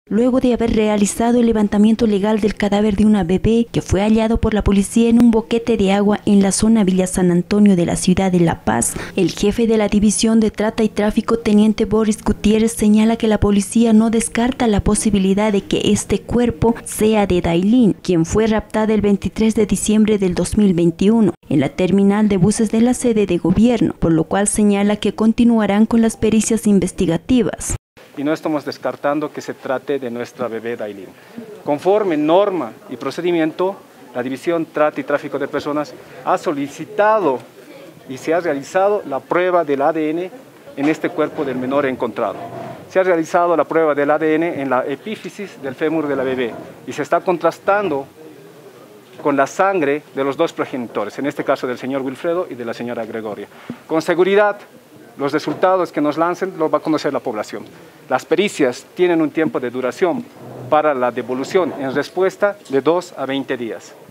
luego de haber realizado el levantamiento legal del cadáver de una bebé que fue hallado por la policía en un boquete de agua en la zona Villa San Antonio de la ciudad de La Paz. El jefe de la División de Trata y Tráfico, teniente Boris Gutiérrez, señala que la policía no descarta la posibilidad de que este cuerpo sea de Dailin, quien fue raptada el 23 de diciembre del 2021 en la terminal de buses de la sede de gobierno, por lo cual señala que continuarán con las pericias investigativas. Y no estamos descartando que se trate de nuestra bebé Dailin. Conforme norma y procedimiento, la División Trata y Tráfico de Personas ha solicitado y se ha realizado la prueba del ADN en este cuerpo del menor encontrado. Se ha realizado la prueba del ADN en la epífisis del fémur de la bebé y se está contrastando con la sangre de los dos progenitores, en este caso del señor Wilfredo y de la señora Gregoria. Con seguridad, los resultados que nos lancen los va a conocer la población. Las pericias tienen un tiempo de duración para la devolución en respuesta de 2 a 20 días.